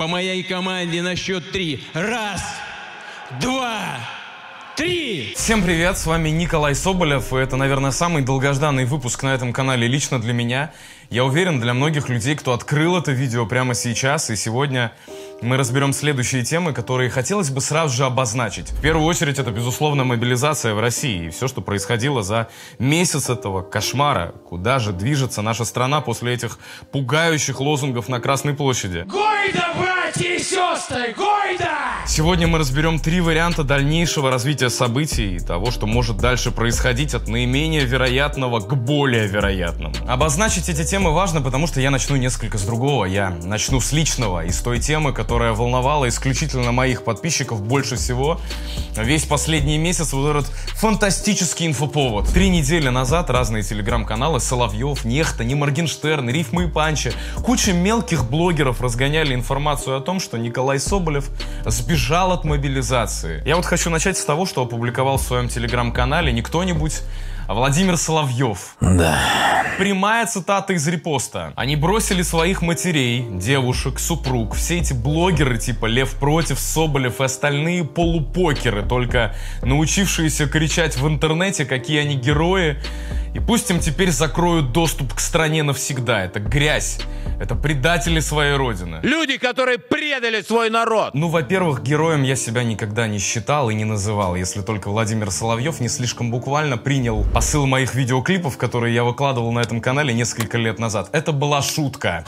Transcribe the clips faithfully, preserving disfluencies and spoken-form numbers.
по моей команде на счет три. Раз, два, три! Всем привет, с вами Николай Соболев, и это, наверное, самый долгожданный выпуск на этом канале лично для меня. Я уверен, для многих людей, кто открыл это видео прямо сейчас, и сегодня мы разберем следующие темы, которые хотелось бы сразу же обозначить. В первую очередь, это, безусловно, мобилизация в России и все, что происходило за месяц этого кошмара. Куда же движется наша страна после этих пугающих лозунгов на Красной площади? Гойда, братья и сестры, гойда! Сегодня мы разберем три варианта дальнейшего развития событий и того, что может дальше происходить от наименее вероятного к более вероятному. Обозначить эти темы важно, потому что я начну несколько с другого. Я начну с личного, из той темы, которая волновала исключительно моих подписчиков больше всего весь последний месяц, вот этот фантастический инфоповод. Три недели назад разные телеграм-каналы Соловьев, Нехта, не Моргенштерн, Рифмы и Панчи, куча мелких блогеров разгоняли информацию о том, что Николай Соболев сбежал от мобилизации. Я вот хочу начать с того, что опубликовал в своем телеграм-канале не кто-нибудь, а Владимир Соловьев. Да. Прямая цитата из репоста. Они бросили своих матерей, девушек, супруг, все эти блогеры типа Лев Против, Соболев и остальные полупокеры, только научившиеся кричать в интернете, какие они герои. И пусть им теперь закроют доступ к стране навсегда. Это грязь. Это предатели своей родины. Люди, которые предали свой народ. Ну, во-первых, героем я себя никогда не считал и не называл, если только Владимир Соловьев не слишком буквально принял посыл моих видеоклипов, которые я выкладывал на этом канале несколько лет назад. Это была шутка.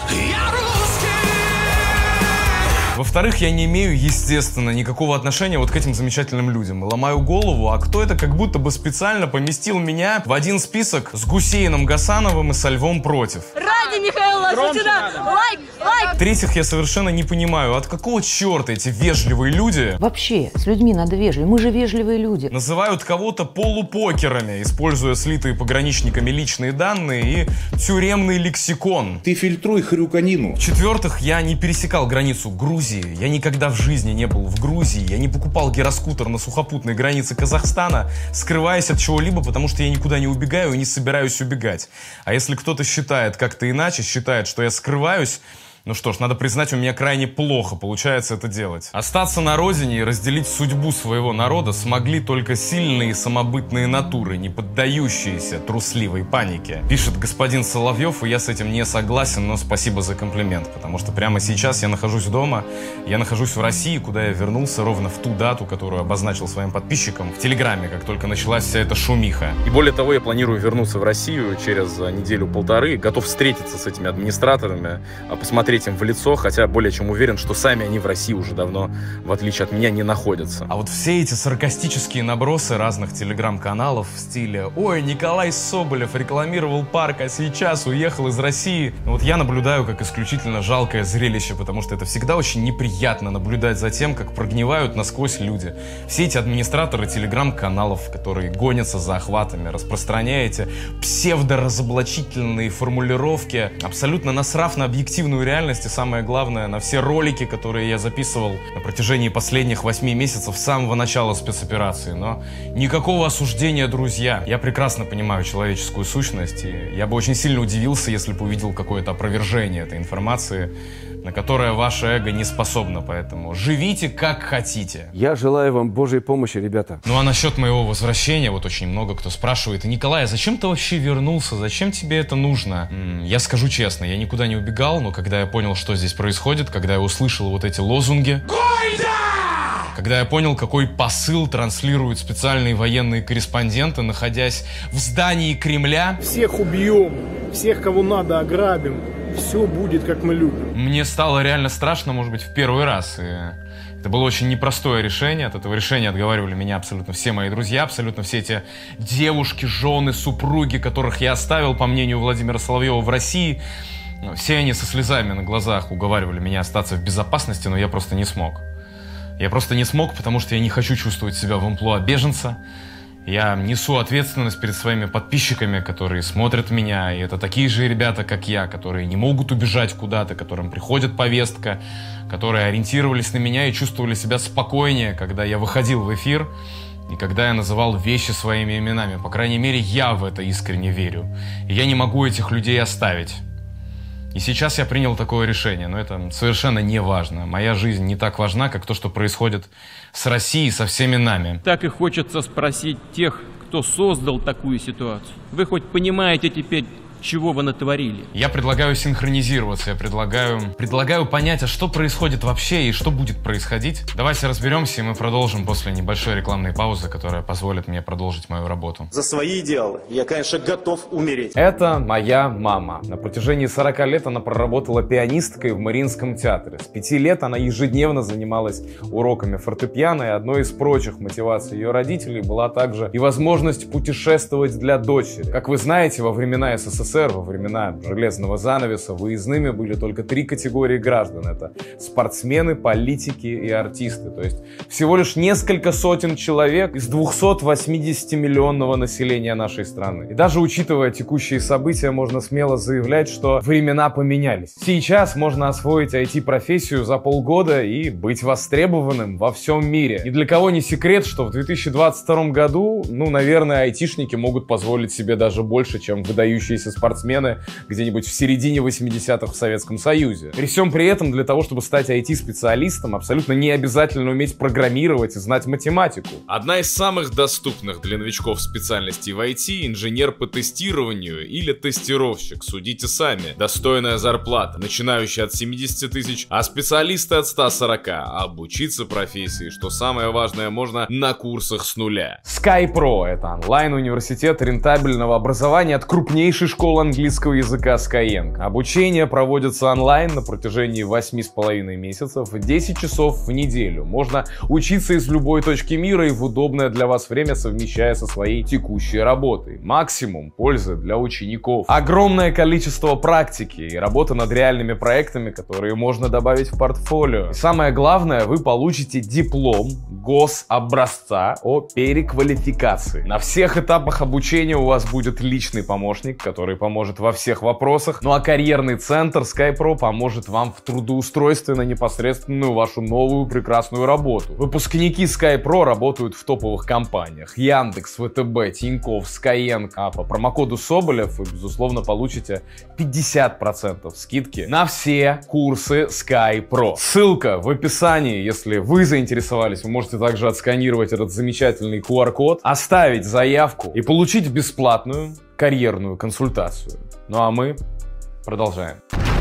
Во-вторых, я не имею, естественно, никакого отношения вот к этим замечательным людям. Ломаю голову, а кто это как будто бы специально поместил меня в один список с Гусейном Гасановым и со Львом Против? Ради Михаила Шатина! Лайк! Лайк! В-третьих, я совершенно не понимаю, от какого черта эти вежливые люди вообще с людьми надо вежливо, мы же вежливые люди. Называют кого-то полупокерами, используя слитые пограничниками личные данные и тюремный лексикон. Ты фильтруй хрюканину. В-четвертых, я не пересекал границу Грузии. Я никогда в жизни не был в Грузии. Я не покупал гироскутер на сухопутной границе Казахстана, скрываясь от чего-либо, потому что я никуда не убегаю и не собираюсь убегать. А если кто-то считает как-то иначе, считает, что я скрываюсь, ну что ж, надо признать, у меня крайне плохо получается это делать. Остаться на родине и разделить судьбу своего народа смогли только сильные и самобытные натуры, не поддающиеся трусливой панике. Пишет господин Соловьев, и я с этим не согласен, но спасибо за комплимент, потому что прямо сейчас я нахожусь дома, я нахожусь в России, куда я вернулся ровно в ту дату, которую обозначил своим подписчикам в Телеграме, как только началась вся эта шумиха. И более того, я планирую вернуться в Россию через неделю-полторы, готов встретиться с этими администраторами, посмотреть им в лицо, хотя более чем уверен, что сами они в России уже давно, в отличие от меня, не находятся. А вот все эти саркастические набросы разных телеграм-каналов в стиле «Ой, Николай Соболев рекламировал парк, а сейчас уехал из России», вот я наблюдаю как исключительно жалкое зрелище, потому что это всегда очень неприятно наблюдать за тем, как прогнивают насквозь люди. Все эти администраторы телеграм-каналов, которые гонятся за охватами, распространяя эти псевдоразоблачительные формулировки, абсолютно насрав на объективную реальность, и самое главное, на все ролики, которые я записывал на протяжении последних восьми месяцев с самого начала спецоперации. Но никакого осуждения, друзья. Я прекрасно понимаю человеческую сущность, и я бы очень сильно удивился, если бы увидел какое-то опровержение этой информации, на которое ваше эго не способно, поэтому живите как хотите. Я желаю вам Божьей помощи, ребята. Ну а насчет моего возвращения, вот очень много кто спрашивает: Николай, а зачем ты вообще вернулся? Зачем тебе это нужно? М-м, я скажу честно, я никуда не убегал, но когда я понял, что здесь происходит, когда я услышал вот эти лозунги, когда я понял, какой посыл транслируют специальные военные корреспонденты, находясь в здании Кремля, всех убьем, всех, кого надо, ограбим. Все будет, как мы любим. Мне стало реально страшно, может быть, в первый раз. И это было очень непростое решение. От этого решения отговаривали меня абсолютно все мои друзья, абсолютно все эти девушки, жены, супруги, которых я оставил, по мнению Владимира Соловьева, в России. Все они со слезами на глазах уговаривали меня остаться в безопасности, но я просто не смог. Я просто не смог, потому что я не хочу чувствовать себя в амплуа беженца. Я несу ответственность перед своими подписчиками, которые смотрят меня, и это такие же ребята, как я, которые не могут убежать куда-то, которым приходит повестка, которые ориентировались на меня и чувствовали себя спокойнее, когда я выходил в эфир и когда я называл вещи своими именами. По крайней мере, я в это искренне верю. И я не могу этих людей оставить. И сейчас я принял такое решение, но это совершенно не важно. Моя жизнь не так важна, как то, что происходит с Россией, со всеми нами. Так и хочется спросить тех, кто создал такую ситуацию. Вы хоть понимаете теперь, чего вы натворили? Я предлагаю синхронизироваться, я предлагаю, предлагаю понять, а что происходит вообще и что будет происходить. Давайте разберемся, и мы продолжим после небольшой рекламной паузы, которая позволит мне продолжить мою работу. За свои идеалы я, конечно, готов умереть. Это моя мама. На протяжении сорока лет она проработала пианисткой в Мариинском театре. С пяти лет она ежедневно занималась уроками фортепиано, и одной из прочих мотиваций ее родителей была также и возможность путешествовать для дочери. Как вы знаете, во времена СССР, во времена железного занавеса, выездными были только три категории граждан. Это спортсмены, политики и артисты. То есть всего лишь несколько сотен человек из двухсот восьмидесяти миллионного населения нашей страны. И даже учитывая текущие события, можно смело заявлять, что времена поменялись. Сейчас можно освоить ай ти-профессию за полгода и быть востребованным во всем мире. Ни для кого не секрет, что в две тысячи двадцать втором году, ну, наверное, айтишники могут позволить себе даже больше, чем выдающиеся спортсмены спортсмены где-нибудь в середине восьмидесятых в Советском Союзе. При всем при этом, для того, чтобы стать ай ти-специалистом, абсолютно не обязательно уметь программировать и знать математику. Одна из самых доступных для новичков специальностей в ай ти — инженер по тестированию или тестировщик. Судите сами. Достойная зарплата, начинающая от семидесяти тысяч, а специалисты от ста сорока. А обучиться профессии, что самое важное, можно на курсах с нуля. SkyPro — это онлайн-университет рентабельного образования от крупнейшей школы английского языка Skyeng. Обучение проводится онлайн на протяжении восьми с половиной месяцев, десять часов в неделю. Можно учиться из любой точки мира и в удобное для вас время, совмещая со своей текущей работой. Максимум пользы для учеников. Огромное количество практики и работы над реальными проектами, которые можно добавить в портфолио. И самое главное, вы получите диплом гособразца о переквалификации. На всех этапах обучения у вас будет личный помощник, который поможет во всех вопросах. Ну а карьерный центр SkyPro поможет вам в трудоустройстве на непосредственную вашу новую прекрасную работу. Выпускники SkyPro работают в топовых компаниях: Яндекс, вэ тэ бэ, Тинькофф, Skyeng. А по промокоду Соболев вы, безусловно, получите пятьдесят процентов скидки на все курсы SkyPro. Ссылка в описании. Если вы заинтересовались, вы можете также отсканировать этот замечательный ку ар код, оставить заявку и получить бесплатную карьерную консультацию. Ну а мы продолжаем.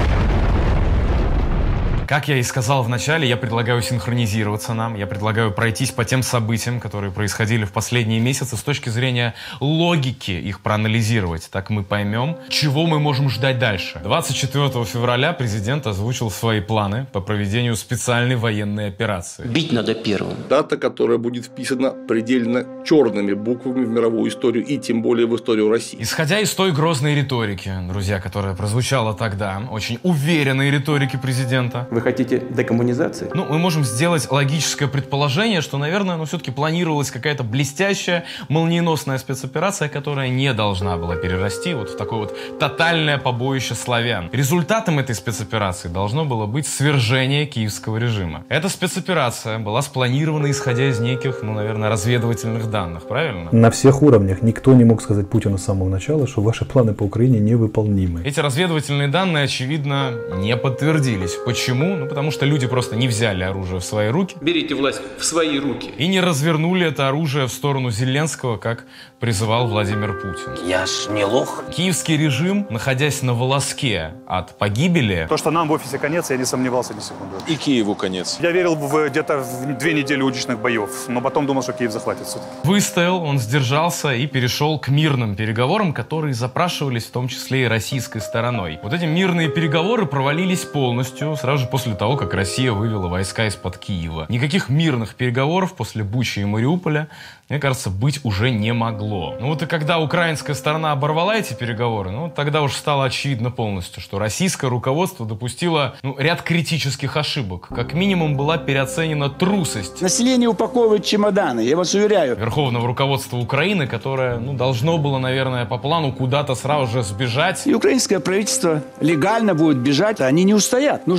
Как я и сказал в начале, я предлагаю синхронизироваться нам, я предлагаю пройтись по тем событиям, которые происходили в последние месяцы, с точки зрения логики их проанализировать. Так мы поймем, чего мы можем ждать дальше. двадцать четвёртого февраля президент озвучил свои планы по проведению специальной военной операции. Бить надо первым. Дата, которая будет вписана предельно черными буквами в мировую историю и тем более в историю России. Исходя из той грозной риторики, друзья, которая прозвучала тогда, очень уверенной риторики президента. Вы хотите декоммунизации? Ну, мы можем сделать логическое предположение, что, наверное, ну, все-таки планировалась какая-то блестящая, молниеносная спецоперация, которая не должна была перерасти вот в такое вот тотальное побоище славян. Результатом этой спецоперации должно было быть свержение киевского режима. Эта спецоперация была спланирована, исходя из неких, ну, наверное, разведывательных данных, правильно? На всех уровнях никто не мог сказать Путину с самого начала, что ваши планы по Украине невыполнимы. Эти разведывательные данные, очевидно, не подтвердились. Почему? Ну, потому что люди просто не взяли оружие в свои руки. Берите власть в свои руки. И не развернули это оружие в сторону Зеленского, как призывал Владимир Путин. Я ж не лох. Киевский режим, находясь на волоске от погибели... То, что нам в офисе конец, я не сомневался ни секунды. И Киеву конец. Я верил в где-то в две недели уличных боев, но потом думал, что Киев захватит все-таки. Выстоял, он сдержался и перешел к мирным переговорам, которые запрашивались в том числе и российской стороной. Вот эти мирные переговоры провалились полностью сразу же после того, как Россия вывела войска из-под Киева. Никаких мирных переговоров после Бучи и Мариуполя, мне кажется, быть уже не могло. Ну вот и когда украинская сторона оборвала эти переговоры, ну тогда уж стало очевидно полностью, что российское руководство допустило ну, ряд критических ошибок. Как минимум была переоценена трусость. Население упаковывает чемоданы, я вас уверяю. Верховного руководства Украины, которое ну, должно было, наверное, по плану куда-то сразу же сбежать. И украинское правительство легально будет бежать, а они не устоят. Нужен повод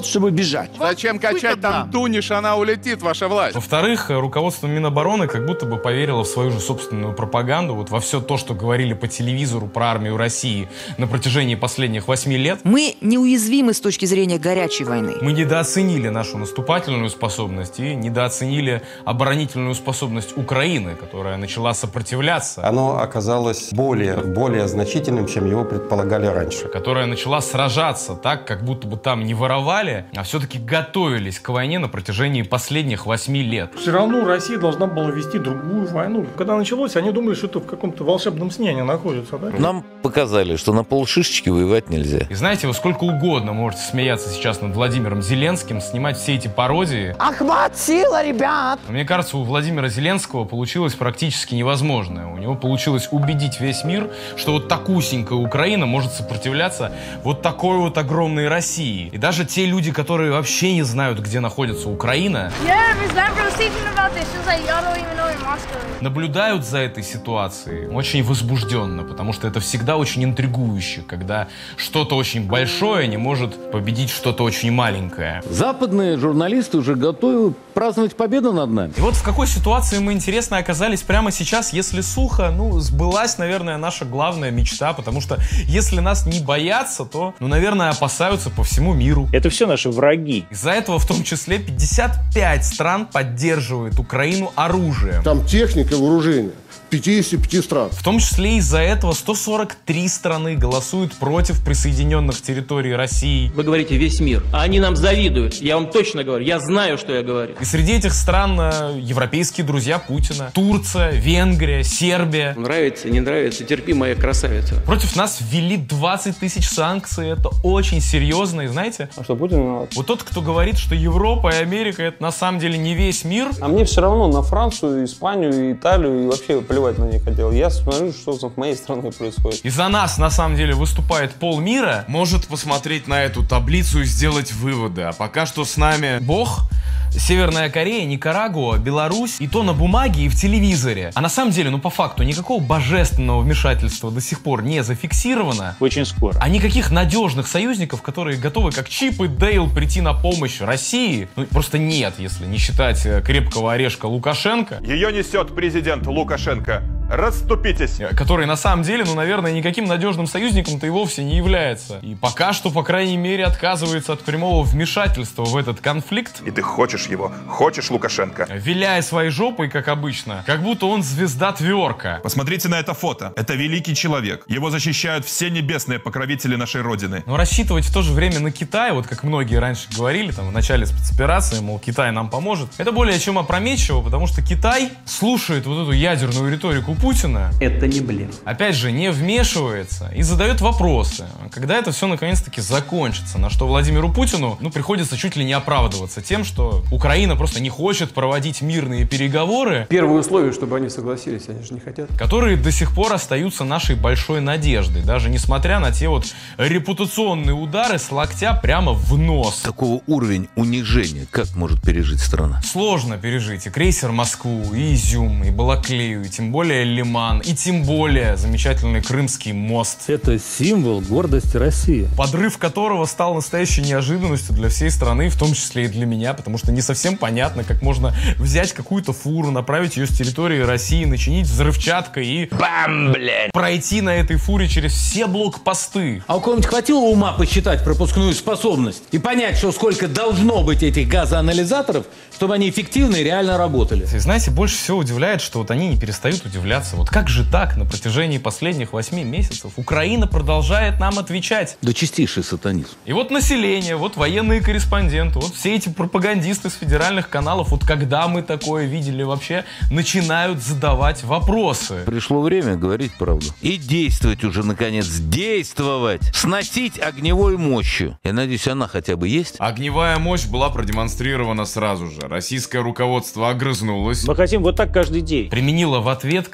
повод, чтобы бежать. Зачем качать там туниш, она улетит, ваша власть? Во-вторых, руководство Минобороны как будто бы поверило в свою же собственную пропаганду, вот во все то, что говорили по телевизору про армию России на протяжении последних восьми лет. Мы неуязвимы с точки зрения горячей войны. Мы недооценили нашу наступательную способность и недооценили оборонительную способность Украины, которая начала сопротивляться. Оно оказалось более, более значительным, чем его предполагали раньше. Которая начала сражаться так, как будто бы там не воровали, а все-таки готовились к войне на протяжении последних восьми лет. Все равно Россия должна была вести другую войну. Когда началось, они думали, что это в каком-то волшебном сне они находятся. Да? Нам показали, что на полшишечки воевать нельзя. И знаете, вы сколько угодно можете смеяться сейчас над Владимиром Зеленским, снимать все эти пародии. Ахмат, сила, ребят! Но мне кажется, у Владимира Зеленского получилось практически невозможное. У него получилось убедить весь мир, что вот такусенькая Украина может сопротивляться вот такой вот огромной России. И даже те люди, которые вообще не знают, где находится Украина, наблюдают за этой ситуацией очень возбужденно, потому что это всегда очень интригующе, когда что-то очень большое не может победить что-то очень маленькое. Западные журналисты уже готовы праздновать победу над нами. И вот в какой ситуации мы, интересно, оказались прямо сейчас, если сухо, ну, сбылась, наверное, наша главная мечта, потому что если нас не боятся, то, ну, наверное, опасаются по всему миру. Это все наши враги. Из-за этого в том числе пятьдесят пять стран поддерживает Украину оружием. Там техника, вооружение. пятьдесят пять стран. В том числе из-за этого сто сорок три страны голосуют против присоединенных территорий России. Вы говорите весь мир, а они нам завидуют. Я вам точно говорю, я знаю, что я говорю. И среди этих стран э, европейские друзья Путина. Турция, Венгрия, Сербия. Нравится, не нравится, терпи, моя красавица. Против нас ввели двадцать тысяч санкций. Это очень серьезно. И знаете, а что, Путин виноват? Вот тот, кто говорит, что Европа и Америка это на самом деле не весь мир. А мне все равно на Францию, Испанию, Италию и вообще плевать на них хотел. Я смотрю, что с моей страной происходит. И за нас на самом деле выступает полмира. Может посмотреть на эту таблицу и сделать выводы. А пока что с нами Бог, Северная Корея, Никарагуа, Беларусь, и то на бумаге и в телевизоре. А на самом деле, ну по факту, никакого божественного вмешательства до сих пор не зафиксировано. Очень скоро. А никаких надежных союзников, которые готовы как Чип и Дейл прийти на помощь России, ну просто нет, если не считать крепкого орешка Лукашенко. Ее несет президент Лукашенко. Расступитесь. Который на самом деле, ну, наверное, никаким надежным союзником-то и вовсе не является. И пока что, по крайней мере, отказывается от прямого вмешательства в этот конфликт. И ты хочешь его, хочешь Лукашенко. Виляя своей жопой, как обычно, как будто он звезда тверка. Посмотрите на это фото. Это великий человек. Его защищают все небесные покровители нашей Родины. Но рассчитывать в то же время на Китай, вот как многие раньше говорили, там, в начале спецоперации, мол, Китай нам поможет, это более чем опрометчиво, потому что Китай слушает вот эту ядерную риторику Путина. Это не блеф. Опять же, не вмешивается и задает вопросы. Когда это все наконец-таки закончится? На что Владимиру Путину, ну, приходится чуть ли не оправдываться тем, что Украина просто не хочет проводить мирные переговоры. Первое условие, чтобы они согласились, они же не хотят. Которые до сих пор остаются нашей большой надеждой, даже несмотря на те вот репутационные удары с локтя прямо в нос. Такого уровень унижения как может пережить страна? Сложно пережить и крейсер Москву, и Изюм, и Балаклею, и тем более Лиман, и тем более замечательный Крымский мост. Это символ гордости России. Подрыв которого стал настоящей неожиданностью для всей страны, в том числе и для меня, потому что не совсем понятно, как можно взять какую-то фуру, направить ее с территории России, начинить взрывчаткой и бам, блядь, пройти на этой фуре через все блокпосты. А у кого-нибудь хватило ума посчитать пропускную способность и понять, что сколько должно быть этих газоанализаторов, чтобы они эффективно и реально работали? И знаете, больше всего удивляет, что вот они не перестают удивляться. Вот как же так на протяжении последних восьми месяцев Украина продолжает нам отвечать? Да чистейший сатанизм. И вот население, вот военные корреспонденты, вот все эти пропагандисты с федеральных каналов, вот когда мы такое видели вообще, начинают задавать вопросы. Пришло время говорить правду. И действовать уже, наконец, действовать. Сносить огневой мощью. Я надеюсь, она хотя бы есть. Огневая мощь была продемонстрирована сразу же. Российское руководство огрызнулось. Мы хотим вот так каждый день. Применило в ответ, как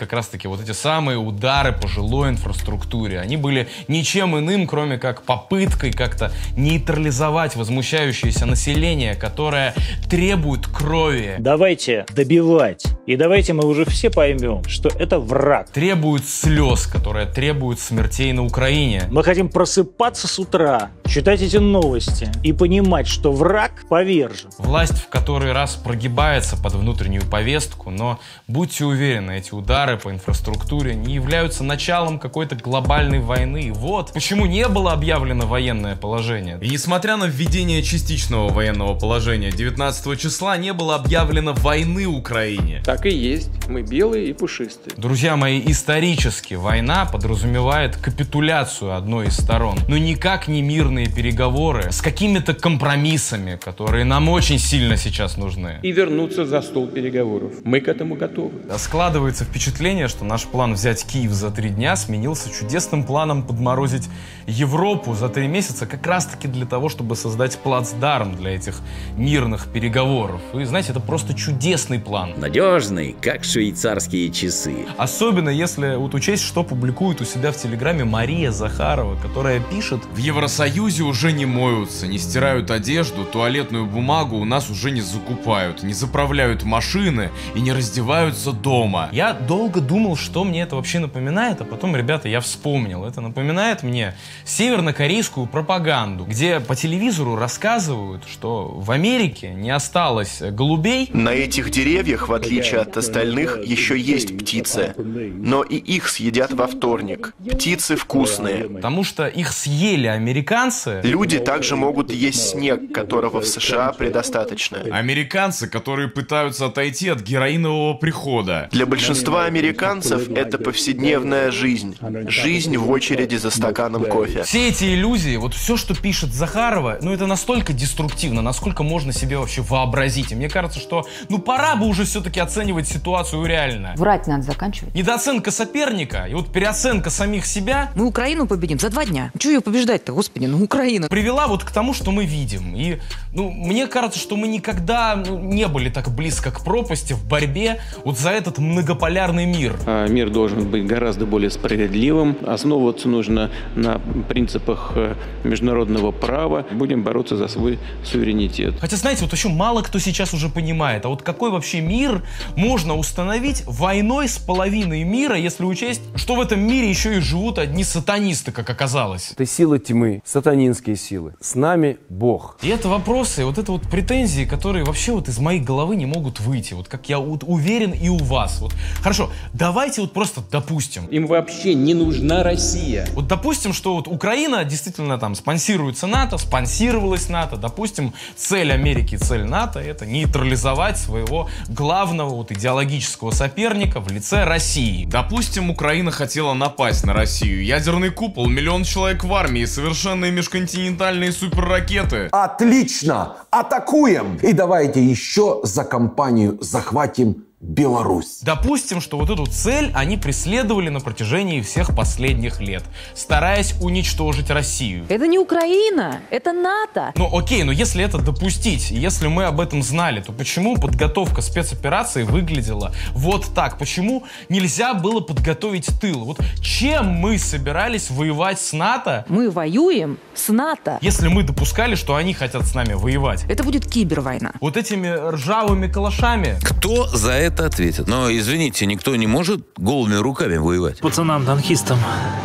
как раз-таки вот эти самые удары по жилой инфраструктуре. Они были ничем иным, кроме как попыткой как-то нейтрализовать возмущающееся население, которое требует крови. Давайте добивать. И давайте мы уже все поймем, что это враг. Требует слез, которые требуют смертей на Украине. Мы хотим просыпаться с утра, читать эти новости и понимать, что враг повержен. Власть в который раз прогибается под внутреннюю повестку, но будьте уверены, эти удары по инфраструктуре не являются началом какой-то глобальной войны. Вот почему не было объявлено военное положение. И несмотря на введение частичного военного положения девятнадцатого числа, не было объявлено войны Украине. Так и есть. Мы белые и пушистые. Друзья мои, исторически война подразумевает капитуляцию одной из сторон, но никак не мирные переговоры с какими-то компромиссами, которые нам очень сильно сейчас нужны. И вернуться за стол переговоров. Мы к этому готовы. Складывается впечатление, что наш план взять Киев за три дня сменился чудесным планом подморозить Европу за три месяца, как раз-таки для того, чтобы создать плацдарм для этих мирных переговоров. И знаете, это просто чудесный план. Надежный, как швейцарские часы. Особенно если вот учесть, что публикует у себя в Телеграме Мария Захарова, которая пишет: в Евросоюзе уже не моются, не стирают одежду, туалетную бумагу у нас уже не закупают, не заправляют машины и не раздеваются дома. Я долго думал, что мне это вообще напоминает, а потом, ребята, я вспомнил. Это напоминает мне севернокорейскую пропаганду, где по телевизору рассказывают, что в Америке не осталось голубей. На этих деревьях, в отличие от остальных, еще есть птицы, но и их съедят во вторник. Птицы вкусные. Потому что их съели американцы. Люди также могут есть снег, которого в США предостаточно. Американцы, которые пытаются отойти от героинового прихода. Для большинства американцев это повседневная жизнь. Жизнь в очереди за стаканом кофе. Все эти иллюзии, вот все, что пишет Захарова, ну это настолько деструктивно, насколько можно себе вообще вообразить. И мне кажется, что ну пора бы уже все-таки оценивать ситуацию реально. Врать надо заканчивать. Недооценка соперника и вот переоценка самих себя. Мы Украину победим за два дня. Чего ее побеждать-то, господи, ну Украина. Привела вот к тому, что мы видим. И ну мне кажется, что мы никогда ну, не были так близко к пропасти в борьбе вот за этот многополярный мир. А мир должен быть гораздо более справедливым. Основываться нужно на принципах международного права. Будем бороться за свой суверенитет. Хотя, знаете, вот еще мало кто сейчас уже понимает, а вот какой вообще мир можно установить войной с половиной мира, если учесть, что в этом мире еще и живут одни сатанисты, как оказалось. Это сила тьмы, сатанинские силы. С нами Бог. И это вопросы, вот это вот претензии, которые вообще вот из моей головы не могут выйти. Вот как я вот уверен и у вас. Вот. Хорошо, давайте вот просто допустим. Им вообще не нужна Россия. Вот допустим, что вот Украина действительно там спонсируется НАТО, спонсировалась НАТО. Допустим, цель Америки, цель НАТО — это нейтрализовать своего главного вот идеологического соперника в лице России. Допустим, Украина хотела напасть на Россию. Ядерный купол, миллион человек в армии, совершенные межконтинентальные суперракеты. Отлично! Атакуем! И давайте еще за компанию захватим Беларусь. Допустим, что вот эту цель они преследовали на протяжении всех последних лет, стараясь уничтожить Россию. Это не Украина, это НАТО. Ну окей, но если это допустить, если мы об этом знали, то почему подготовка спецоперации выглядела вот так? Почему нельзя было подготовить тыл? Вот чем мы собирались воевать с НАТО? Мы воюем с НАТО. Если мы допускали, что они хотят с нами воевать. Это будет кибервойна. Вот этими ржавыми калашами. Кто за это это ответит. Но, извините, никто не может голыми руками воевать. Пацанам-танкистам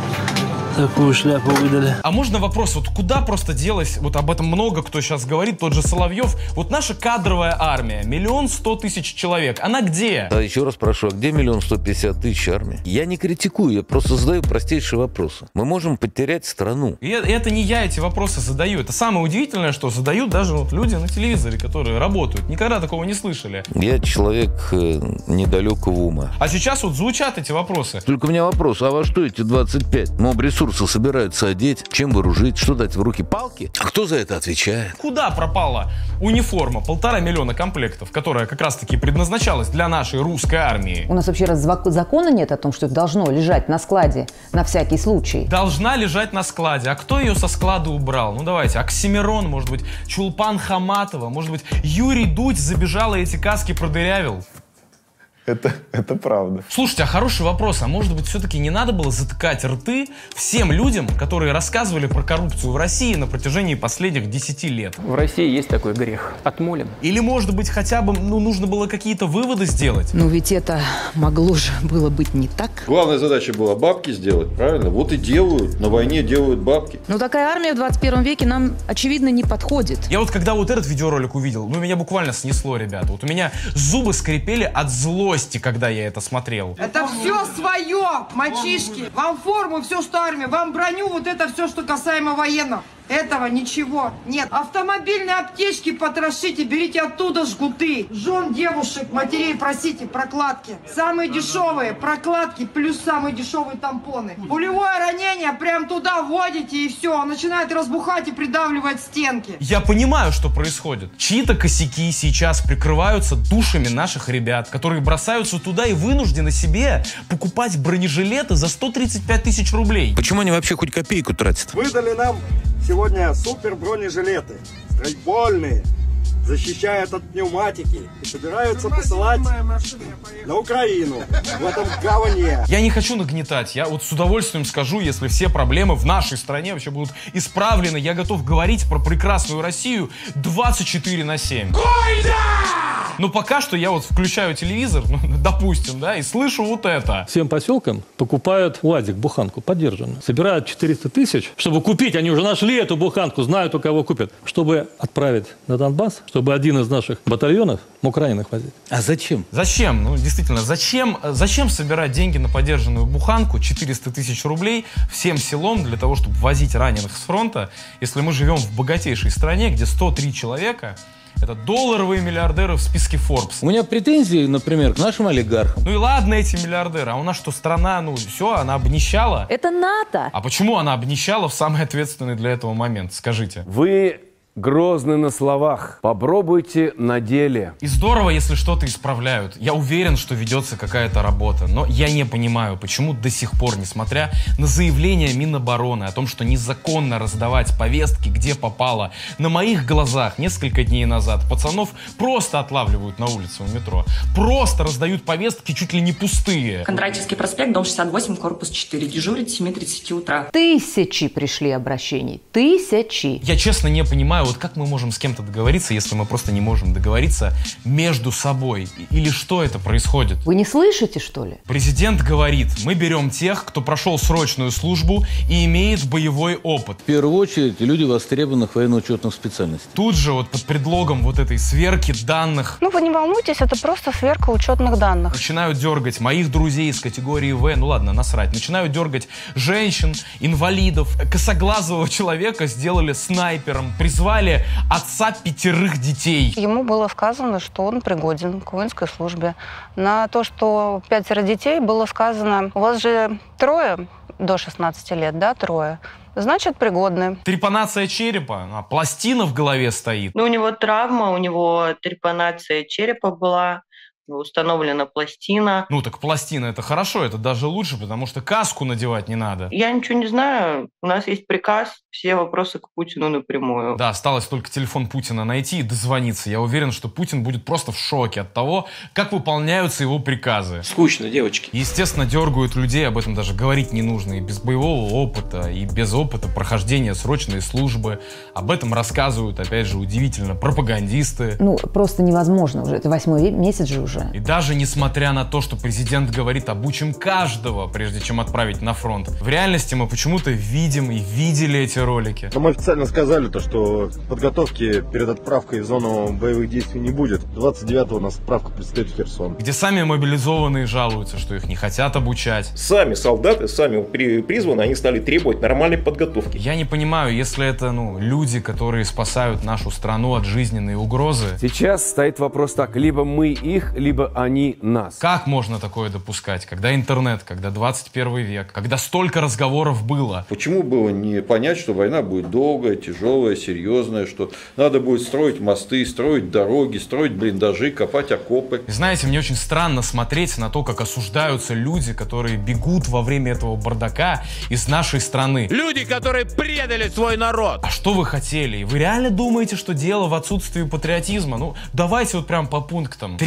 такую шляпу выдали. А можно вопрос, вот куда просто делась, вот об этом много кто сейчас говорит, тот же Соловьев, вот наша кадровая армия, миллион сто тысяч человек, она где? Да, еще раз прошу, а где миллион сто пятьдесят тысяч армии? Я не критикую, я просто задаю простейшие вопросы. Мы можем потерять страну. И это не я эти вопросы задаю, это самое удивительное, что задают даже вот люди на телевизоре, которые работают, никогда такого не слышали. Я человек э, недалекого ума. А сейчас вот звучат эти вопросы. Только у меня вопрос, а во что эти двадцать пять моб-ресурсы собираются одеть, чем вооружить, что дать в руки, палки? А кто за это отвечает? Куда пропала униформа, полтора миллиона комплектов, которая как раз-таки предназначалась для нашей русской армии? У нас вообще раз закона нет о том, что это должно лежать на складе на всякий случай. Должна лежать на складе. А кто ее со склада убрал? Ну давайте, Оксимирон, может быть, Чулпан Хаматова, может быть, Юрий Дудь забежал и эти каски продырявил? Это, это правда. Слушайте, а хороший вопрос. А может быть, все-таки не надо было затыкать рты всем людям, которые рассказывали про коррупцию в России на протяжении последних десяти лет? В России есть такой грех. Отмолим. Или, может быть, хотя бы ну, нужно было какие-то выводы сделать? Ну ведь это могло же было быть не так. Главная задача была бабки сделать, правильно? Вот и делают. На войне делают бабки. Но такая армия в двадцать первом веке нам, очевидно, не подходит. Я вот когда вот этот видеоролик увидел, ну меня буквально снесло, ребята. Вот у меня зубы скрипели от злости, когда я это смотрел. Это все свое, мальчишки. Вам форму, все, что армия, вам броню, вот это все, что касаемо военного. Этого ничего нет. Автомобильные аптечки потрошите, берите оттуда жгуты. Жен, девушек, матерей просите, прокладки. Самые дешевые прокладки, плюс самые дешевые тампоны. Пулевое ранение, прям туда вводите и все. Он начинает разбухать и придавливать стенки. Я понимаю, что происходит. Чьи-то косяки сейчас прикрываются душами наших ребят, которые бросаются туда и вынуждены себе покупать бронежилеты за сто тридцать пять тысяч рублей. Почему они вообще хоть копейку тратят? Выдали нам сегодня супер бронежилеты, страйкбольные, защищают от пневматики и собираются посылать на Украину в этом говне. Я не хочу нагнетать, я вот с удовольствием скажу, если все проблемы в нашей стране вообще будут исправлены, я готов говорить про прекрасную Россию двадцать четыре на семь. Гойда! Но пока что я вот включаю телевизор, ну, допустим, да, и слышу вот это. Всем поселкам покупают УАЗик, буханку, подержанную. Собирают четыреста тысяч, чтобы купить, они уже нашли эту буханку, знают, у кого купят, чтобы отправить на Донбасс, чтобы один из наших батальонов мог раненых возить. А зачем? Зачем? Ну, действительно, зачем, зачем собирать деньги на подержанную буханку, четыреста тысяч рублей, всем селом для того, чтобы возить раненых с фронта, если мы живем в богатейшей стране, где сто три человека это долларовые миллиардеры в списке Forbes. У меня претензии, например, к нашим олигархам. Ну и ладно эти миллиардеры, а у нас что, страна, ну все, она обнищала? Это НАТО. А почему она обнищала в самый ответственный для этого момент, скажите? Вы грозны на словах, попробуйте на деле. И здорово, если что-то исправляют. Я уверен, что ведется какая-то работа, но я не понимаю, почему до сих пор, несмотря на заявление Минобороны о том, что незаконно раздавать повестки, где попало, на моих глазах несколько дней назад пацанов просто отлавливают на улице у метро. Просто раздают повестки чуть ли не пустые. Кондратьевский проспект, дом шестьдесят восемь, корпус четыре. Дежурит с семи тридцати утра. Тысячи пришли обращений. Тысячи. Я честно не понимаю, вот как мы можем с кем-то договориться, если мы просто не можем договориться между собой? Или что это происходит? Вы не слышите, что ли? Президент говорит, мы берем тех, кто прошел срочную службу и имеет боевой опыт. В первую очередь, люди востребованных военно-учетных специальностей. Тут же вот под предлогом вот этой сверки данных... Ну вы не волнуйтесь, это просто сверка учетных данных. Начинают дергать моих друзей из категории В, ну ладно, насрать. Начинают дергать женщин, инвалидов, косоглазого человека сделали снайпером, призвали отца пятерых детей. Ему было сказано, что он пригоден к воинской службе. На то, что пятеро детей, было сказано, у вас же трое до шестнадцати лет, да, трое? Значит, пригодны. Трепанация черепа, а пластина в голове стоит. Ну, у него травма, у него трепанация черепа была. Установлена пластина. Ну так пластина это хорошо, это даже лучше, потому что каску надевать не надо. Я ничего не знаю, у нас есть приказ, все вопросы к Путину напрямую. Да, осталось только телефон Путина найти и дозвониться. Я уверен, что Путин будет просто в шоке от того, как выполняются его приказы. Скучно, девочки. Естественно, дергают людей, об этом даже говорить не нужно. И без боевого опыта, и без опыта прохождения срочной службы. Об этом рассказывают, опять же, удивительно, пропагандисты. Ну, просто невозможно уже, это восьмой месяц же уже. И даже несмотря на то, что президент говорит, обучим каждого, прежде чем отправить на фронт, в реальности мы почему-то видим и видели эти ролики. Нам официально сказали, то, что подготовки перед отправкой в зону боевых действий не будет. двадцать девятого у нас отправка предстоит в Херсон. Где сами мобилизованные жалуются, что их не хотят обучать. Сами солдаты, сами при, призваны, они стали требовать нормальной подготовки. Я не понимаю, если это ну, люди, которые спасают нашу страну от жизненной угрозы. Сейчас стоит вопрос так, либо мы их, либо они нас. Как можно такое допускать, когда интернет, когда двадцать первый век, когда столько разговоров было? Почему было не понять, что война будет долгая, тяжелая, серьезная, что надо будет строить мосты, строить дороги, строить блиндажи, копать окопы? Знаете, мне очень странно смотреть на то, как осуждаются люди, которые бегут во время этого бардака из нашей страны. Люди, которые предали свой народ. А что вы хотели? Вы реально думаете, что дело в отсутствии патриотизма? Ну, давайте вот прям по пунктам. тридцать лет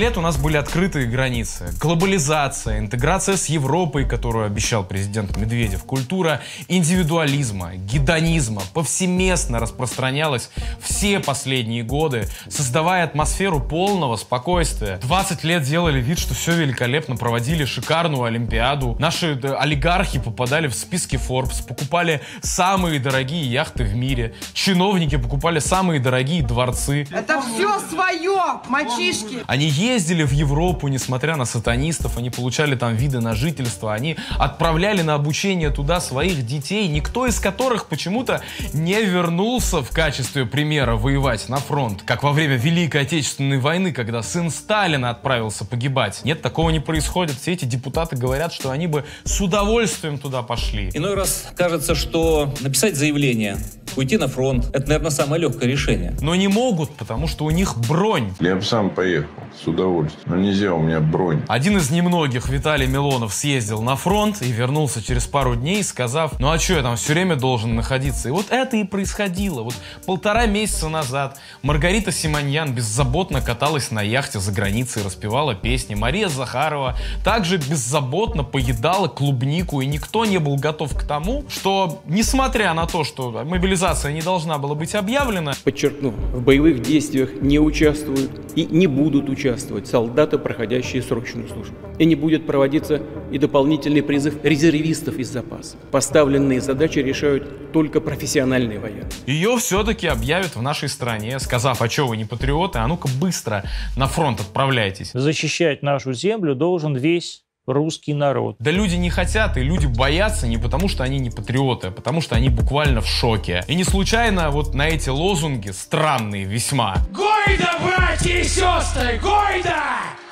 лет у нас были открытые границы. Глобализация, интеграция с Европой, которую обещал президент Медведев, культура индивидуализма, гедонизма повсеместно распространялась все последние годы, создавая атмосферу полного спокойствия. двадцать лет делали вид, что все великолепно, проводили шикарную Олимпиаду. Наши олигархи попадали в списки Forbes, покупали самые дорогие яхты в мире, чиновники покупали самые дорогие дворцы. Это все свое, мальчишки! Они ездили в Европу, несмотря на сатанистов, они получали там виды на жительство, они отправляли на обучение туда своих детей, никто из которых почему-то не вернулся в качестве примера воевать на фронт, как во время Великой Отечественной войны, когда сын Сталина отправился погибать. Нет, такого не происходит. Все эти депутаты говорят, что они бы с удовольствием туда пошли. Иной раз кажется, что написать заявление, уйти на фронт, это, наверное, самое легкое решение. Но не могут, потому что у них бронь. Я бы сам поехал с удовольствием, но нельзя, у меня бронь. Один из немногих, Виталий Милонов, съездил на фронт и вернулся через пару дней, сказав: ну а что, я там все время должен находиться? И вот это и происходило. Вот полтора месяца назад Маргарита Симоньян беззаботно каталась на яхте за границей, распевала песни. Мария Захарова также беззаботно поедала клубнику, и никто не был готов к тому, что, несмотря на то, что мобилизация не должна была быть объявлена, подчеркну, в боевых действиях не участвуют и не будут участвовать солдаты, проходящие срочную службу. И не будет проводиться и дополнительный призыв резервистов из запаса. Поставленные задачи решают только профессиональные военные. Ее все-таки объявят в нашей стране, сказав: а что вы не патриоты, а ну-ка быстро на фронт отправляйтесь. Защищать нашу землю должен весь русский народ. Да люди не хотят, и люди боятся не потому, что они не патриоты, а потому, что они буквально в шоке. И не случайно вот на эти лозунги, странные весьма: Гойда, братья и сестры, Гойда!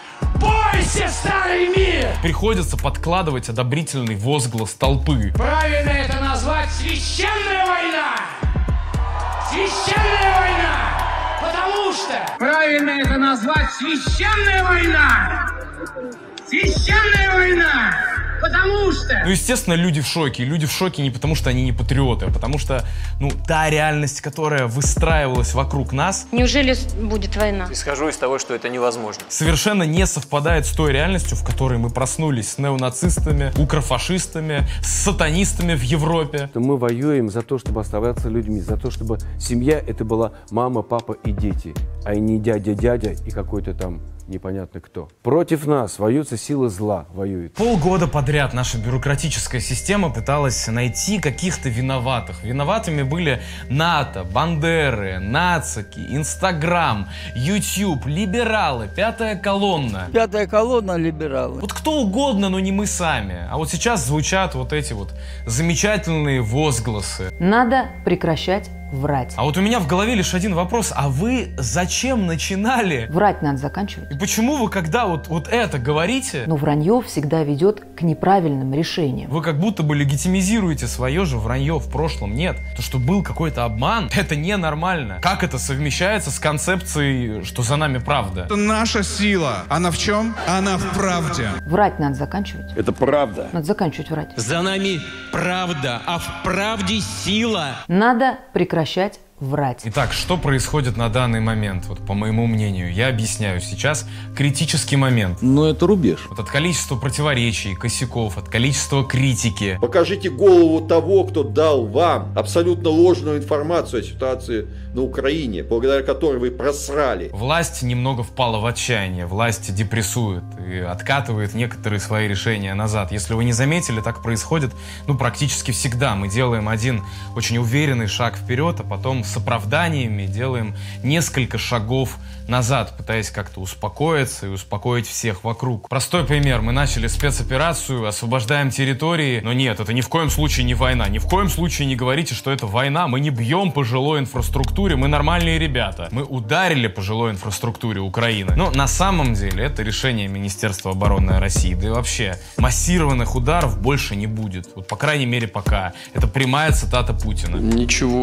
Бойся, старый мир! Приходится подкладывать одобрительный возглас толпы. Правильно это назвать священная война! Священная война! Потому что... Правильно это назвать священная война! Священная война! Потому что... Ну, естественно, люди в шоке. И люди в шоке не потому, что они не патриоты, а потому что, ну, та реальность, которая выстраивалась вокруг нас... Неужели будет война? Исхожу из того, что это невозможно. Совершенно не совпадает с той реальностью, в которой мы проснулись с неонацистами, укрофашистами, с сатанистами в Европе. Мы воюем за то, чтобы оставаться людьми, за то, чтобы семья это была мама, папа и дети, а не дядя, дядя и какой-то там... непонятно кто. Против нас воюются силы зла, воюют. Полгода подряд наша бюрократическая система пыталась найти каких-то виноватых. Виноватыми были НАТО, Бандеры, нацики, Инстаграм, Ютуб, либералы, Пятая колонна. Пятая колонна либералы. Вот кто угодно, но не мы сами. А вот сейчас звучат вот эти вот замечательные возгласы. Надо прекращать врать. А вот у меня в голове лишь один вопрос. А вы зачем начинали? Врать надо заканчивать. И почему вы, когда вот, вот это говорите... Но вранье всегда ведет к неправильным решениям. Вы как будто бы легитимизируете свое же вранье в прошлом. Нет. То, что был какой-то обман, это ненормально. Как это совмещается с концепцией, что за нами правда? Это наша сила. Она в чем? Она в правде. Врать надо заканчивать. Это правда. Надо заканчивать врать. За нами правда, а в правде сила. Надо прекращать врать. Итак, что происходит на данный момент? Вот по моему мнению, я объясняю сейчас критический момент. Но это рубеж. Вот от количества противоречий, косяков, от количества критики. Покажите голову того, кто дал вам абсолютно ложную информацию о ситуации на Украине, благодаря которой вы просрали. Власть немного впала в отчаяние, власть депрессует и откатывает некоторые свои решения назад. Если вы не заметили, так происходит, ну, практически всегда. Мы делаем один очень уверенный шаг вперед, а потом с оправданиями делаем несколько шагов назад, пытаясь как-то успокоиться и успокоить всех вокруг. Простой пример. Мы начали спецоперацию, освобождаем территории, но нет, это ни в коем случае не война. Ни в коем случае не говорите, что это война. Мы не бьем по жилой инфраструктуре, мы нормальные ребята. Мы ударили по жилой инфраструктуре Украины. Но на самом деле это решение Министерства обороны России. Да и вообще, массированных ударов больше не будет. Вот, по крайней мере, пока. Это прямая цитата Путина. Ничего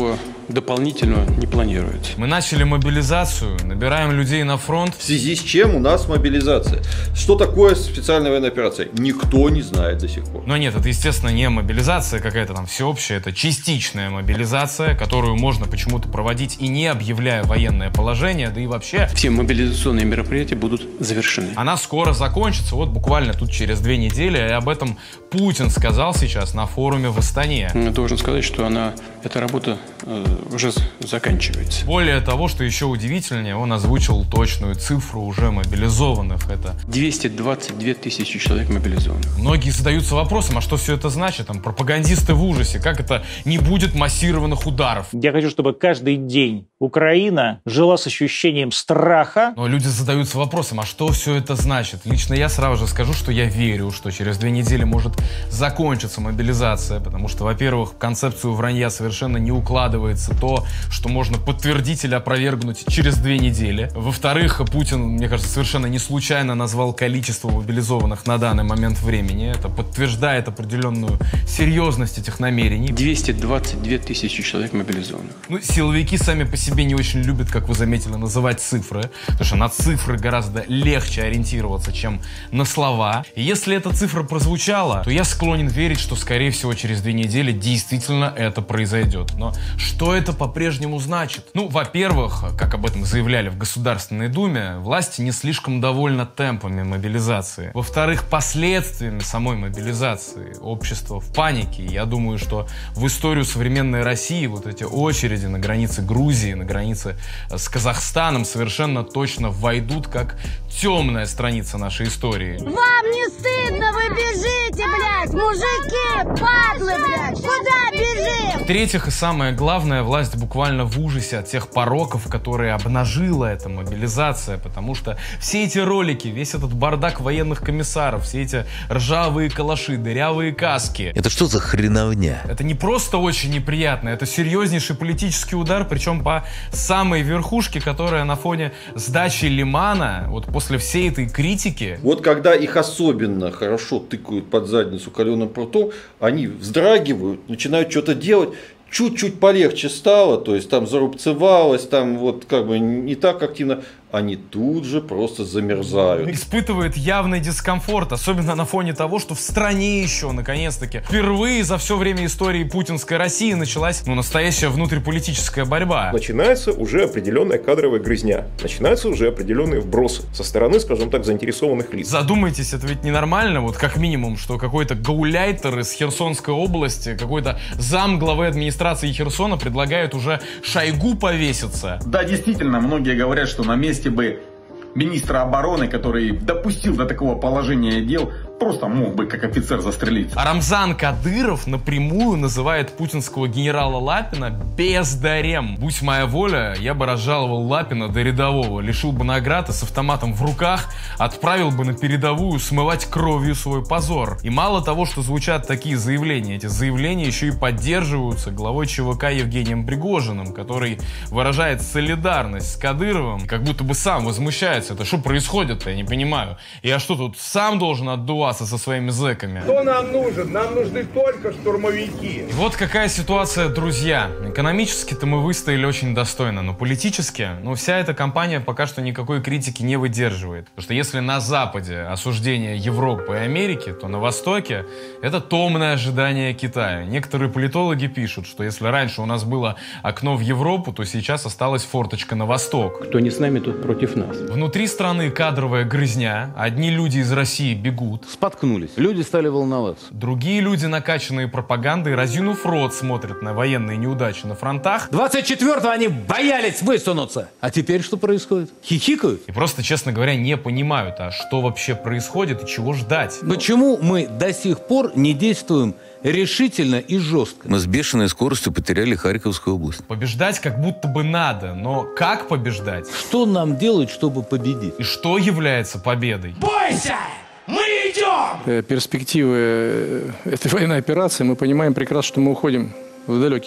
дополнительного не планируется. Мы начали мобилизацию, набираем людей на фронт. В связи с чем у нас мобилизация? Что такое специальная военная операция? Никто не знает до сих пор. Но нет, это, естественно, не мобилизация какая-то там всеобщая, это частичная мобилизация, которую можно почему-то проводить и не объявляя военное положение, да и вообще... Все мобилизационные мероприятия будут завершены. Она скоро закончится, вот буквально тут через две недели, и об этом Путин сказал сейчас на форуме в Астане. Я должен сказать, что она, эта работа э, уже заканчивается. Более того, что еще удивительнее, он озвучил точную цифру уже мобилизованных. Это двести двадцать две тысячи человек мобилизованных. Многие задаются вопросом, а что все это значит? Там пропагандисты в ужасе, как это не будет массированных ударов? Я хочу, чтобы каждый день Украина жила с ощущением страха. Но люди задаются вопросом, а что все это значит? Лично я сразу же скажу, что я верю, что через две недели может закончиться мобилизация, потому что, во-первых, в концепцию вранья совершенно не укладывается то, что можно подтвердить или опровергнуть через две недели. Во-вторых, Путин, мне кажется, совершенно не случайно назвал количество мобилизованных на данный момент времени. Это подтверждает определенную серьезность этих намерений. двести двадцать две тысячи человек мобилизованных. Ну, силовики сами по себе не очень любят, как вы заметили, называть цифры, потому что на цифры гораздо легче ориентироваться, чем на слова. И если эта цифра прозвучала, то я склонен верить, что, скорее всего, через две недели действительно это произойдет. Но что это по-прежнему значит? Ну, во-первых, как об этом заявляли в Государственной Думе, власти не слишком довольны темпами мобилизации. Во-вторых, последствиями самой мобилизации. Общество в панике. Я думаю, что в историю современной России вот эти очереди на границе Грузии, на границе с Казахстаном совершенно точно войдут как темная страница нашей истории. Вам не стыдно? Вы бежите, блядь! Мужики, падлы, блядь! Куда бежим? В-третьих, и самое главное, власть буквально в ужасе от тех пороков, которые обнажила эта мобилизация, потому что все эти ролики, весь этот бардак военных комиссаров, все эти ржавые калаши, дырявые каски. Это что за хреновня? Это не просто очень неприятно, это серьезнейший политический удар, причем по самой верхушке, которая на фоне сдачи Лимана, вот после всей этой критики... Вот когда их особенно хорошо тыкают под задницу каленым прутом, они вздрагивают, начинают что-то делать, чуть-чуть полегче стало, то есть там зарубцевалось, там вот как бы не так активно, они тут же просто замерзают. Испытывает явный дискомфорт, особенно на фоне того, что в стране еще, наконец-таки, впервые за все время истории путинской России началась, ну, настоящая внутриполитическая борьба. Начинается уже определенная кадровая грызня, начинаются уже определенные вбросы со стороны, скажем так, заинтересованных лиц. Задумайтесь, это ведь ненормально, вот как минимум, что какой-то гауляйтер из Херсонской области, какой-то зам главы администрации Херсона предлагает уже Шойгу повеситься. Да, действительно, многие говорят, что на месте бы министра обороны, который допустил до такого положения дел, просто мог бы как офицер застрелиться. А Рамзан Кадыров напрямую называет путинского генерала Лапина бездарем. Будь моя воля, я бы разжаловал Лапина до рядового, лишил бы наград и с автоматом в руках отправил бы на передовую смывать кровью свой позор. И мало того, что звучат такие заявления, эти заявления еще и поддерживаются главой ЧВК Евгением Пригожиным, который выражает солидарность с Кадыровым, как будто бы сам возмущается. Это что происходит-то, я не понимаю. Я что, тут сам должен отдуваться со своими зэками? Кто нам нужен? Нам нужны только штурмовики. И вот какая ситуация, друзья. Экономически-то мы выстояли очень достойно, но политически, ну, вся эта кампания пока что никакой критики не выдерживает. Потому что если на Западе осуждение Европы и Америки, то на Востоке это томное ожидание Китая. Некоторые политологи пишут, что если раньше у нас было окно в Европу, то сейчас осталась форточка на Восток. Кто не с нами, тот против нас. Внутри страны кадровая грызня. Одни люди из России бегут. Споткнулись. Люди стали волноваться. Другие люди, накачанные пропагандой, разинув рот, смотрят на военные неудачи на фронтах. двадцать четвёртого они боялись высунуться. А теперь что происходит? Хихикают? И просто, честно говоря, не понимают, а что вообще происходит и чего ждать. Почему мы до сих пор не действуем решительно и жестко? Мы с бешеной скоростью потеряли Харьковскую область. Побеждать как будто бы надо, но как побеждать? Что нам делать, чтобы победить? И что является победой? Бойся! Мы идем! Перспективы этой военной операции, мы понимаем прекрасно, что мы уходим в далекие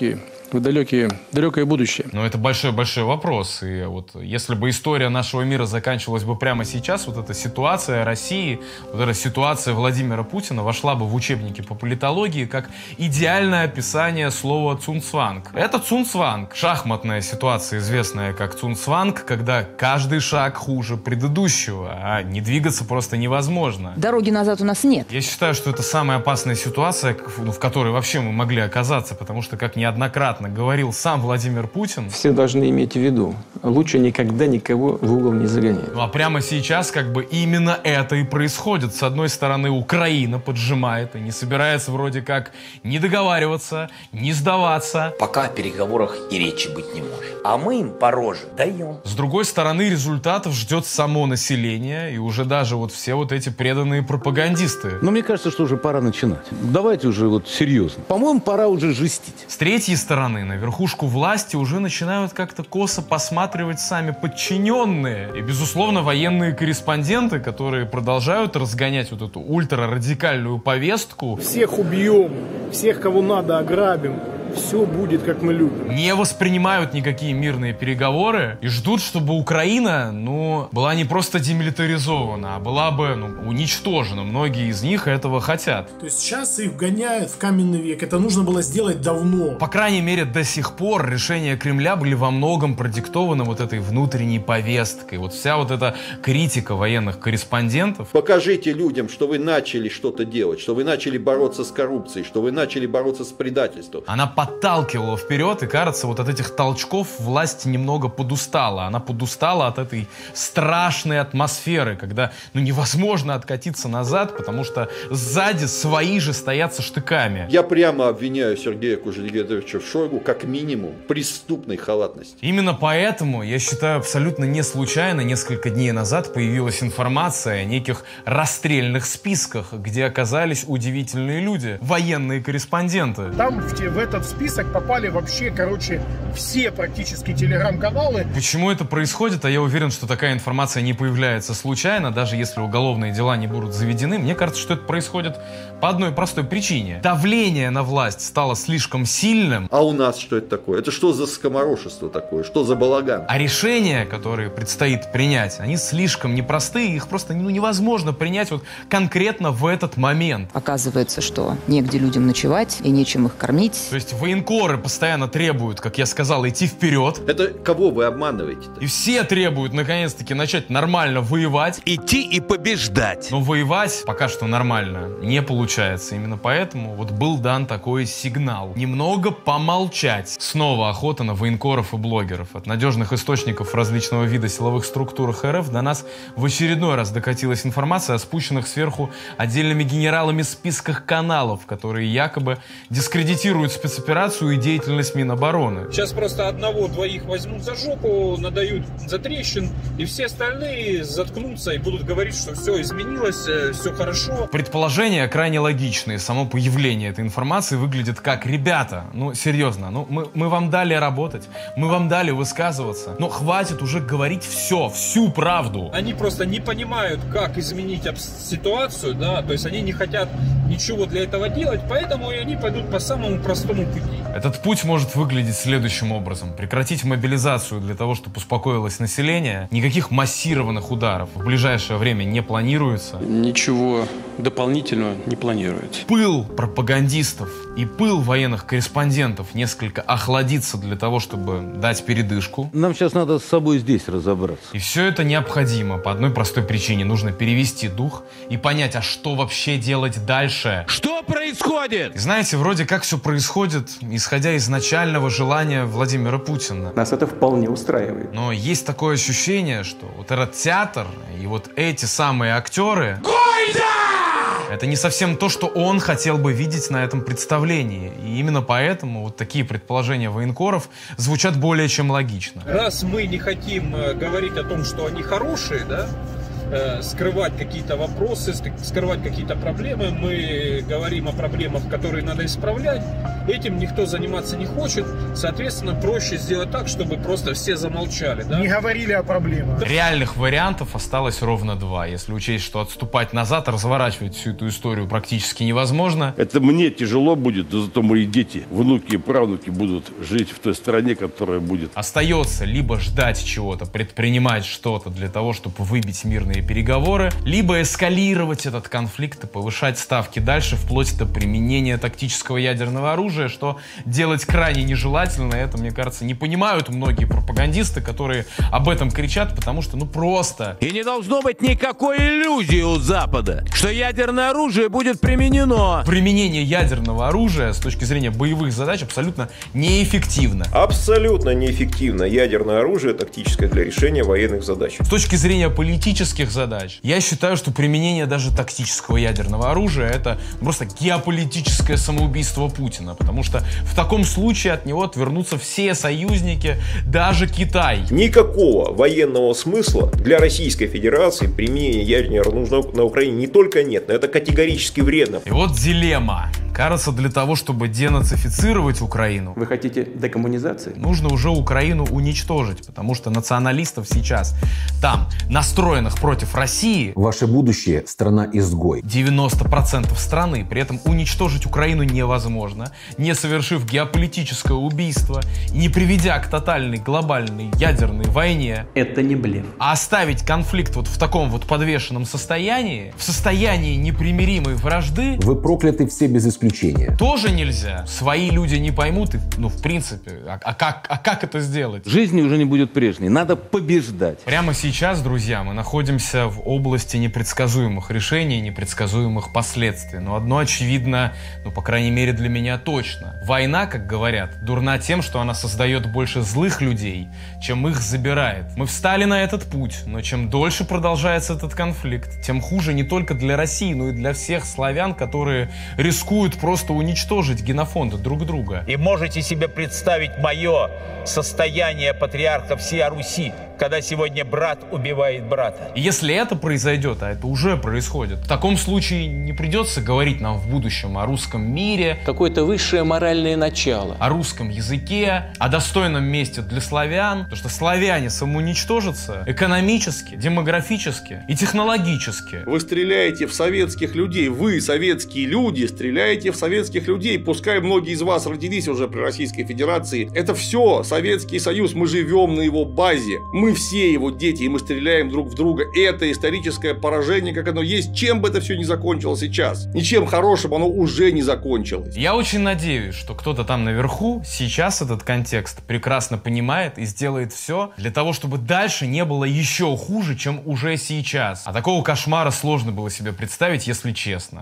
в далекие, далекое будущее. Но это большой-большой вопрос. И вот если бы история нашего мира заканчивалась бы прямо сейчас, вот эта ситуация России, вот эта ситуация Владимира Путина вошла бы в учебники по политологии как идеальное описание слова «цунцванг». Это цунцванг. Шахматная ситуация, известная как цунцванг, когда каждый шаг хуже предыдущего, а не двигаться просто невозможно. Дороги назад у нас нет. Я считаю, что это самая опасная ситуация, в которой вообще мы могли оказаться, потому что, как неоднократно говорил сам Владимир Путин, все должны иметь в виду, лучше никогда никого в угол не загонять. Ну а прямо сейчас как бы именно это и происходит. С одной стороны, Украина поджимает и не собирается вроде как не договариваться, не сдаваться. Пока о переговорах и речи быть не может. А мы им по роже даем. С другой стороны, результатов ждет само население и уже даже вот все вот эти преданные пропагандисты. Но мне кажется, что уже пора начинать. Давайте уже вот серьезно. По-моему, пора уже жестить. С третьей стороны, на верхушку власти уже начинают как-то косо посматривать сами подчиненные. И, безусловно, военные корреспонденты, которые продолжают разгонять вот эту ультрарадикальную повестку. Всех убьем, всех, кого надо, ограбим. Все будет, как мы любим. Не воспринимают никакие мирные переговоры и ждут, чтобы Украина, ну, была не просто демилитаризована, а была бы, ну, уничтожена. Многие из них этого хотят. То есть сейчас их вгоняют в каменный век. Это нужно было сделать давно. По крайней мере, до сих пор решения Кремля были во многом продиктованы вот этой внутренней повесткой. Вот вся вот эта критика военных корреспондентов. Покажите людям, что вы начали что-то делать, что вы начали бороться с коррупцией, что вы начали бороться с предательством. Она подталкивала вперед, и, кажется, вот от этих толчков власть немного подустала. Она подустала от этой страшной атмосферы, когда, ну, невозможно откатиться назад, потому что сзади свои же стоят со штыками. Я прямо обвиняю Сергея Кужегетовича Шойгу как минимум в преступной халатности. Именно поэтому, я считаю, абсолютно не случайно несколько дней назад появилась информация о неких расстрельных списках, где оказались удивительные люди, военные корреспонденты. Там в, в этот список попали вообще, короче, все практически телеграм-каналы. Почему это происходит? А я уверен, что такая информация не появляется случайно, даже если уголовные дела не будут заведены. Мне кажется, что это происходит по одной простой причине. Давление на власть стало слишком сильным. А у нас что это такое? Это что за скоморошество такое? Что за балаган? А решения, которые предстоит принять, они слишком непростые, их просто, ну, невозможно принять вот конкретно в этот момент. Оказывается, что негде людям ночевать и нечем их кормить. То есть военкоры постоянно требуют, как я сказал, идти вперед. Это кого вы обманываете-то? И все требуют, наконец-таки, начать нормально воевать. Идти и побеждать. Но воевать пока что нормально не получается. Именно поэтому вот был дан такой сигнал. Немного помолчать. Снова охота на военкоров и блогеров. От надежных источников различного вида силовых структурах РФ до нас в очередной раз докатилась информация о спущенных сверху отдельными генералами списках каналов, которые якобы дискредитируют спецоперацию и деятельность Минобороны. Сейчас просто одного-двоих возьмут за жопу, надают за трещин, и все остальные заткнутся и будут говорить, что все изменилось, все хорошо. Предположения крайне логичные. Само появление этой информации выглядит как: ребята, ну серьезно, ну мы, мы вам дали работать, мы вам дали высказываться, но хватит уже говорить все, всю правду. Они просто не понимают, как изменить ситуацию, да, то есть они не хотят ничего для этого делать, поэтому и они пойдут по самому простому пути. Этот путь может выглядеть следующим образом. Прекратить мобилизацию для того, чтобы успокоилось население. Никаких массированных ударов в ближайшее время не планируется. Ничего дополнительного не планируется. Пыл пропагандистов и пыл военных корреспондентов несколько охладится для того, чтобы дать передышку. Нам сейчас надо с собой здесь разобраться. И все это необходимо по одной простой причине. Нужно перевести дух и понять, а что вообще делать дальше. Что происходит? И знаете, вроде как все происходит, исходя из изначального желания Владимира Путина. Нас это вполне устраивает. Но есть такое ощущение, что вот этот театр и вот эти самые актеры... Это не совсем то, что он хотел бы видеть на этом представлении. И именно поэтому вот такие предположения военкоров звучат более чем логично. Раз мы не хотим говорить о том, что они хорошие, да, э, скрывать какие-то вопросы, скрывать какие-то проблемы. Мы говорим о проблемах, которые надо исправлять. Этим никто заниматься не хочет. Соответственно, проще сделать так, чтобы просто все замолчали. Да? Не говорили о проблемах. Реальных вариантов осталось ровно два. Если учесть, что отступать назад, разворачивать всю эту историю практически невозможно. Это мне тяжело будет, но зато мои дети, внуки и правнуки будут жить в той стране, которая будет. Остается либо ждать чего-то, предпринимать что-то для того, чтобы выбить мирные переговоры, либо эскалировать этот конфликт и повышать ставки дальше, вплоть до применения тактического ядерного оружия, что делать крайне нежелательно. Это, мне кажется, не понимают многие пропагандисты, которые об этом кричат, потому что, ну, просто... И не должно быть никакой иллюзии у Запада, что ядерное оружие будет применено. Применение ядерного оружия с точки зрения боевых задач абсолютно неэффективно. Абсолютно неэффективно ядерное оружие тактическое для решения военных задач. С точки зрения политических задач, я считаю, что применение даже тактического ядерного оружия — это просто геополитическое самоубийство Путина, потому что в таком случае от него отвернутся все союзники, даже Китай. Никакого военного смысла для Российской Федерации применение ядерного оружия на Украине не только нет, но это категорически вредно. И вот дилемма. Кажется, для того, чтобы денацифицировать Украину... Вы хотите декоммунизации? Нужно уже Украину уничтожить, потому что националистов сейчас там, настроенных против России... Ваше будущее — страна-изгой. девяносто процентов страны. При этом уничтожить Украину невозможно, не совершив геополитическое убийство, не приведя к тотальной глобальной ядерной войне. Это не блеф. А оставить конфликт вот в таком вот подвешенном состоянии, в состоянии непримиримой вражды... Вы прокляты все без исключения. Тоже нельзя. Свои люди не поймут, и, ну, в принципе, а, а, как, а как это сделать? Жизни уже не будет прежней, надо побеждать. Прямо сейчас, друзья, мы находимся в области непредсказуемых решений, непредсказуемых последствий. Но одно очевидно, ну, по крайней мере для меня точно. Война, как говорят, дурна тем, что она создает больше злых людей, чем их забирает. Мы встали на этот путь, но чем дольше продолжается этот конфликт, тем хуже не только для России, но и для всех славян, которые рискуют просто уничтожить генофонд друг друга. И можете себе представить мое состояние патриарха всей Руси, когда сегодня брат убивает брата. И если это произойдет, а это уже происходит, в таком случае не придется говорить нам в будущем о русском мире, какое-то высшее моральное начало, о русском языке, о достойном месте для славян, потому что славяне самоуничтожатся экономически, демографически и технологически. Вы стреляете в советских людей, вы, советские люди, стреляете в советских людей, пускай многие из вас родились уже при Российской Федерации. Это все Советский Союз, мы живем на его базе. Мы все его дети, и мы стреляем друг в друга. Это историческое поражение, как оно есть, чем бы это все ни закончилось сейчас. Ничем хорошим оно уже не закончилось. Я очень надеюсь, что кто-то там наверху сейчас этот контекст прекрасно понимает и сделает все для того, чтобы дальше не было еще хуже, чем уже сейчас. А такого кошмара сложно было себе представить, если честно.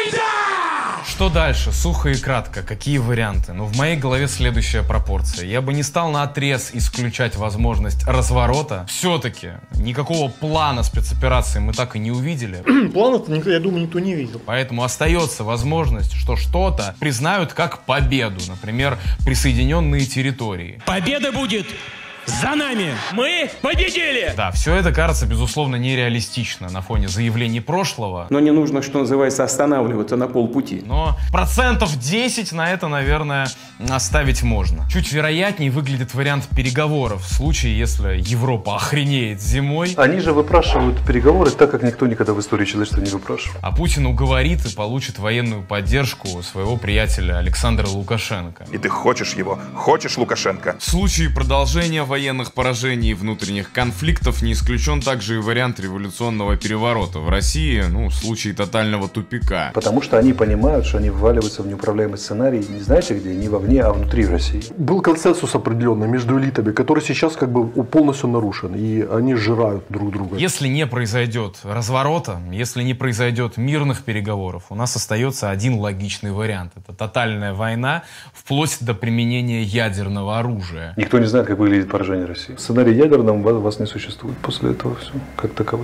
Что дальше? Сухо и кратко. Какие варианты? Ну, в моей голове следующая пропорция. Я бы не стал наотрез исключать возможность разворота. Все-таки никакого плана спецоперации мы так и не увидели. Плана-то, я думаю, никто не видел. Поэтому остается возможность, что что-то признают как победу. Например, присоединенные территории. Победа будет за нами! Мы победили! Да, все это кажется, безусловно, нереалистично на фоне заявлений прошлого. Но не нужно, что называется, останавливаться на полпути. Но процентов десять на это, наверное, оставить можно. Чуть вероятнее выглядит вариант переговоров в случае, если Европа охренеет зимой. Они же выпрашивают переговоры так, как никто никогда в истории человечества не выпрашивал. А Путин уговорит и получит военную поддержку своего приятеля Александра Лукашенко. И ты хочешь его? Хочешь Лукашенко? В случае продолжения военных поражений и внутренних конфликтов не исключен также и вариант революционного переворота в России, ну, в случае тотального тупика. Потому что они понимают, что они вваливаются в неуправляемый сценарий, не знаете где, не вовне, а внутри России. Был консенсус определенный между элитами, который сейчас как бы полностью нарушен, и они сжирают друг друга. Если не произойдет разворота, если не произойдет мирных переговоров, у нас остается один логичный вариант. Это тотальная война, вплоть до применения ядерного оружия. Никто не знает, как выглядит поражение России. Сценарий ядерного у вас не существует после этого все, как таковых.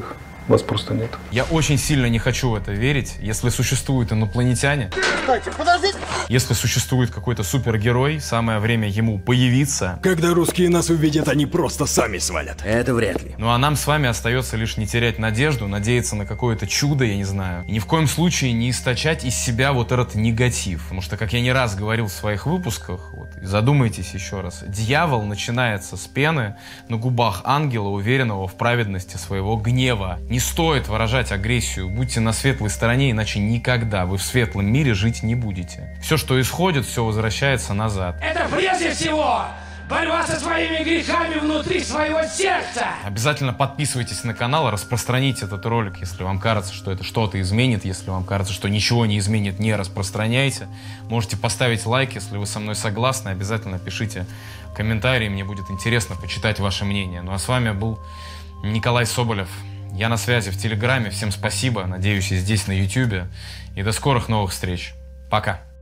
Вас просто нет. Я очень сильно не хочу в это верить. Если существуют инопланетяне, Подождите. если существует какой-то супергерой, самое время ему появиться. Когда русские нас увидят, они просто сами свалят. Это вряд ли. Ну а нам с вами остается лишь не терять надежду, надеяться на какое-то чудо, я не знаю. И ни в коем случае не источать из себя вот этот негатив. Потому что, как я не раз говорил в своих выпусках, вот, и задумайтесь еще раз, дьявол начинается с пены на губах ангела, уверенного в праведности своего гнева. Не стоит выражать агрессию, будьте на светлой стороне, иначе никогда вы в светлом мире жить не будете. Все, что исходит, все возвращается назад. Это прежде всего борьба со своими грехами внутри своего сердца. Обязательно подписывайтесь на канал, распространите этот ролик, если вам кажется, что это что-то изменит. Если вам кажется, что ничего не изменит, не распространяйте. Можете поставить лайк, если вы со мной согласны. Обязательно пишите комментарии, мне будет интересно почитать ваше мнение. Ну а с вами был Николай Соболев. Я на связи в Телеграме. Всем спасибо. Надеюсь, и здесь на Ютубе. И до скорых новых встреч. Пока.